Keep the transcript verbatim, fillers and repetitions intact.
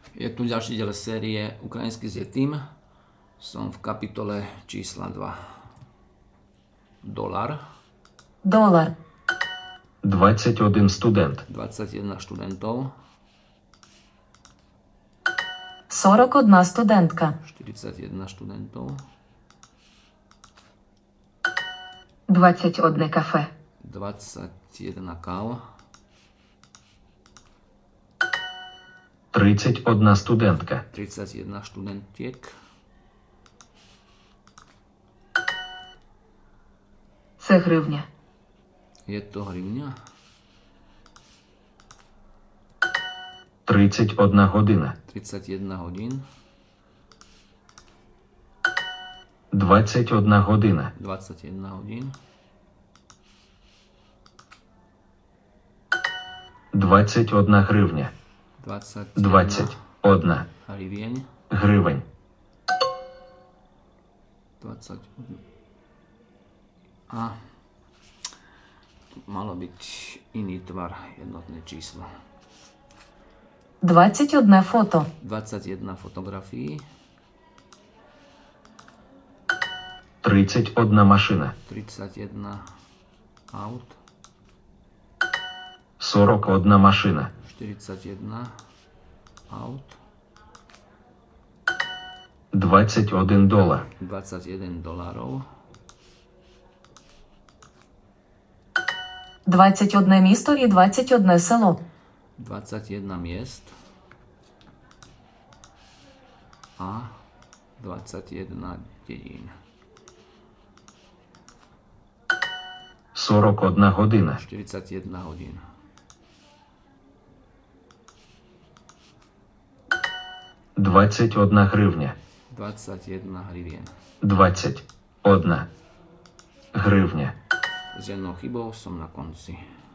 Je tu ďalší diel série Ukrajinský s Yetim. Som v kapitole čísla dva. Dolar. Долар. двадцять один студент. dvadsaťjeden študentov. сорок одна студентка. štyridsaťjeden študentov. двадцять одне кафе. dvadsaťjeden káv. тридцать одна студентка. tridsaťjeden študentiek. Це гривня. Je to hryvňa. тридцать одна година. tridsaťjeden hodín. двадцять одна година. dvadsaťjeden hodín. двадцять одна гривня. dvadsaťjeden двадцять одна hrivieň. гривень. dvadsať. A tu malo byť iný tvar, jednotné číslo. двадцять одне фото. dvadsaťjeden fotografií. тридцать одна машина. tridsaťjeden aut. сорок одна машина. štyridsaťjeden aut. двадцать один долар. dvadsaťjeden dolárov. двадцять одне місто і двадцять одне село. dvadsaťjeden miest. A dvadsaťjeden dedín. сорок одна година. štyridsaťjeden hodín. двадцять одна гривня. dvadsaťjeden hrivien. двадцять одна гривня. S jednou chybou som na konci.